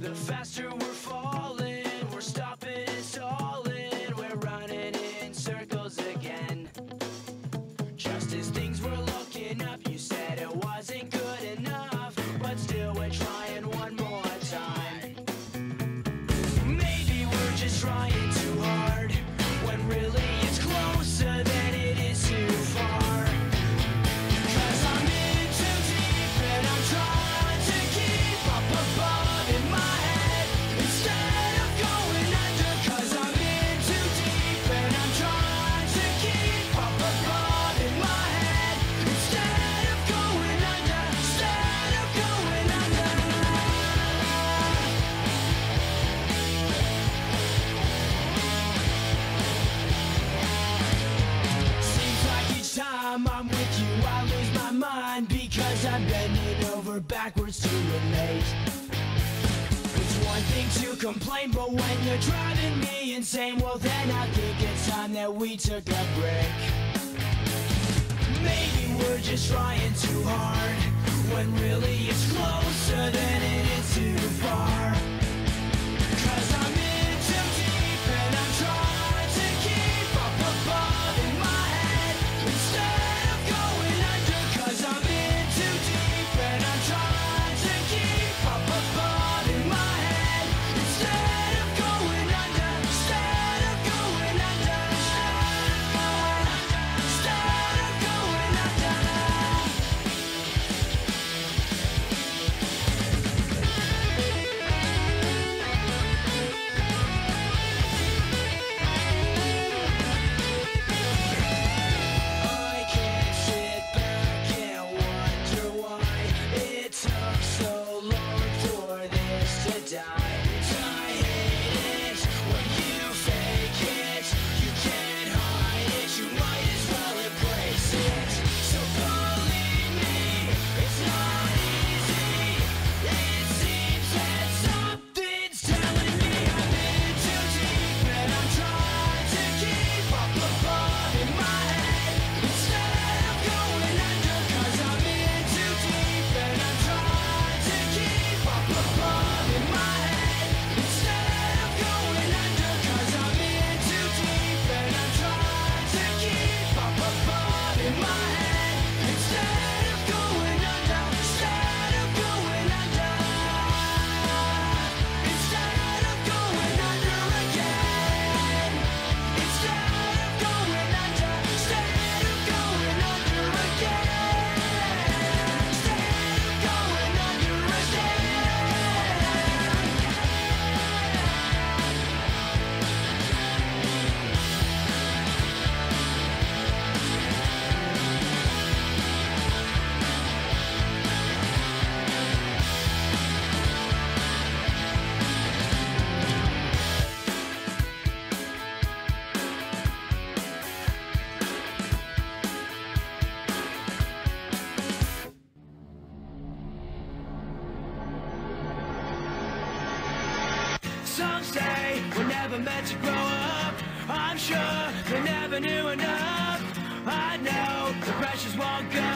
The faster we're falling, we're stopping and stalling, we're running in circles again. Just as things were looking up, you said it wasn't good enough, but still we're trying one more time. Maybe we're just trying too hard, when really it's closer than it is too far. 'Cause I'm in too deep and I'm trying to keep up above in my head instead of going under. 'Cause I'm in too deep and I'm trying to keep up above in my head instead of going under, instead of going under. Seems like each time I'm with you I lose my mind, because I'm bending over backwards to relate. It's one thing to complain, but when you're driving me insane, well then I think it's time that we took a break. Maybe we're just trying too hard, when really it's closer than it is too far. 'Cause I'm in too deep and I'm trying to keep up above in my head instead of going under. 'Cause I'm in too deep and I'm trying to keep up above in my head instead of going under, instead of going under, instead of going under. I can't sit back and wonder why it took so long for this to die. I hate it when you fake it. You can't hide it, you might as well embrace it. So believe me, it's not easy. It seems that something's telling me I'm in too deep and I'm trying to keep up above in my head instead of going under. 'Cause I'm in too deep and I'm trying to keep up above in my head instead of going under. 'Cause I'm in too deep and I'm trying to keep up above in my head instead of going under, instead of going under, instead of going under again, instead of going under, instead of going under again, instead of going under Some say we're never meant to grow up. I'm sure they never knew enough. I know the pressures won't go.